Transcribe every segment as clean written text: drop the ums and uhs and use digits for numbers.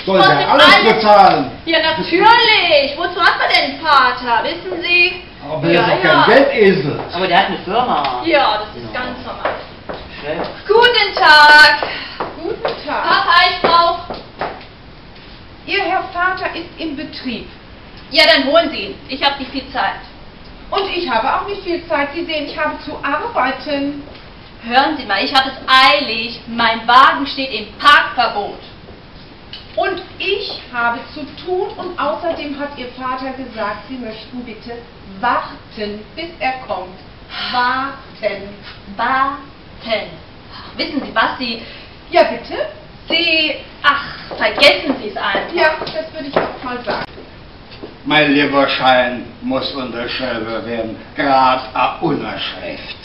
Soll der alles bezahlen? Ja, natürlich. Wozu hat man denn Vater? Wissen Sie? Aber der ist doch kein Geldesel. Aber der hat eine Firma. Ja, das ist ganz normal. Chef. Guten Tag. Guten Tag. Papa, ich brauch... Ihr Herr Vater ist im Betrieb. Ja, dann holen Sie ihn. Ich habe nicht viel Zeit. Und ich habe auch nicht viel Zeit. Sie sehen, ich habe zu arbeiten. Hören Sie mal, ich habe es eilig. Mein Wagen steht im Parkverbot. Und ich habe zu tun und außerdem hat Ihr Vater gesagt, Sie möchten bitte warten, bis er kommt. Warten. Warten. Wissen Sie was, Ja, bitte? vergessen Sie es einfach. Ja, das würde ich auch mal sagen. Mein Lieferschein muss unterschrieben werden, gerade a Unterschrift.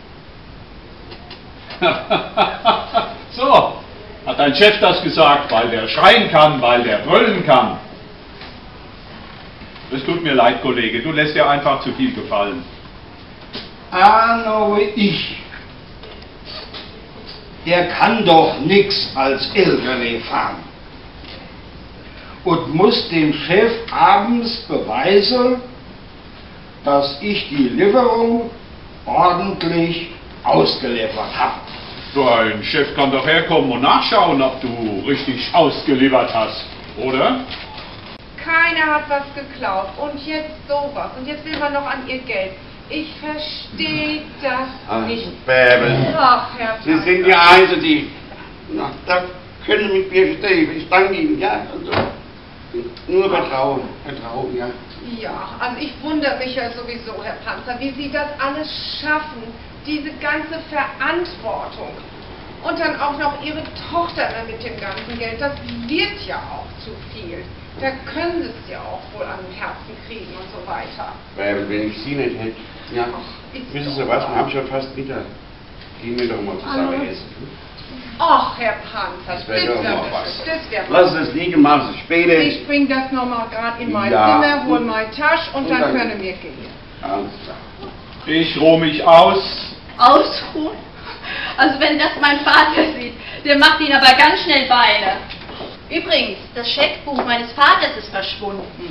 So, hat dein Chef das gesagt, weil der schreien kann, weil der brüllen kann? Es tut mir leid, Kollege, du lässt dir einfach zu viel gefallen. Arno ich, der kann doch nix als LKW fahren. Und muss dem Chef abends beweisen, dass ich die Lieferung ordentlich ausgeliefert habe. Dein Chef kann doch herkommen und nachschauen, ob du richtig ausgeliefert hast, oder? Keiner hat was geklaut und jetzt sowas. Und jetzt will man noch an ihr Geld. Ich verstehe das nicht. Bärbel, Ach, Herr Sie sind die Einzige, die... Na, da können Sie mit mir stehen. Ich danke Ihnen, ja. Also, nur Vertrauen, ja. Ja, also ich wundere mich ja sowieso, Herr Panzer, wie Sie das alles schaffen, diese ganze Verantwortung. Und dann auch noch Ihre Tochter mit dem ganzen Geld, das wird ja auch zu viel. Da können Sie es ja auch wohl an den Herzen kriegen und so weiter. Bärbel, wenn ich Sie nicht hätte, ja. Wissen Sie was, wir haben schon fast Mittag. Gehen wir doch mal zusammen essen. Ach, Herr Panzer, Das wäre doch mal was. das wäre Lassen Sie es liegen, machen Sie es später. Ich bring das nochmal gerade in mein Ja. Zimmer, hol meine Tasche und dann dann- können wir gehen. Alles klar. Ich ruh mich aus. Ausruhen? Also wenn das mein Vater sieht, der macht ihn aber ganz schnell Beine. Übrigens, das Scheckbuch meines Vaters ist verschwunden.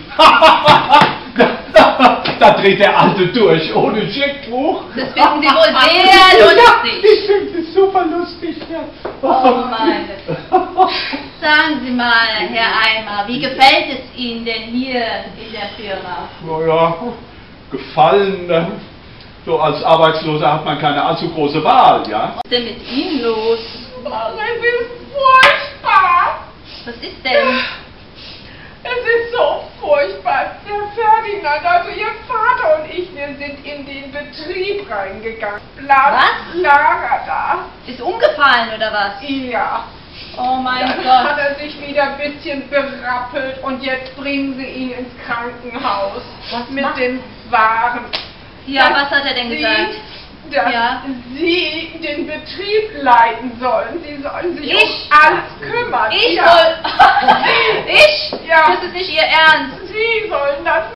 Da dreht der Alte durch, ohne Scheckbuch. Das finden Sie wohl sehr lustig. Ich finde es super lustig, ja. Oh meine. Sagen Sie mal, Herr Eimer, wie gefällt es Ihnen denn hier in der Firma? Naja, gefallen. So als Arbeitsloser hat man keine allzu große Wahl, ja? Was ist denn mit Ihnen los? Ach, es ist furchtbar. Was ist denn? Es ist so furchtbar. Der Ferdinand, also Ihr Vater und ich, wir sind in den Betrieb reingegangen. Was? Lara da. Ist umgefallen oder was? Ja. Oh mein Dann Gott. hat er sich wieder ein bisschen berappelt und jetzt bringen sie ihn ins Krankenhaus. Was mit macht- den Waren. Ja, Dass was hat er denn gesagt? Dass Ja. Sie den Betrieb leiten sollen. Sie sollen sich Ich? um alles kümmern. Ich ja. soll... Ich? Ja. Das ist nicht Ihr Ernst. Sie sollen das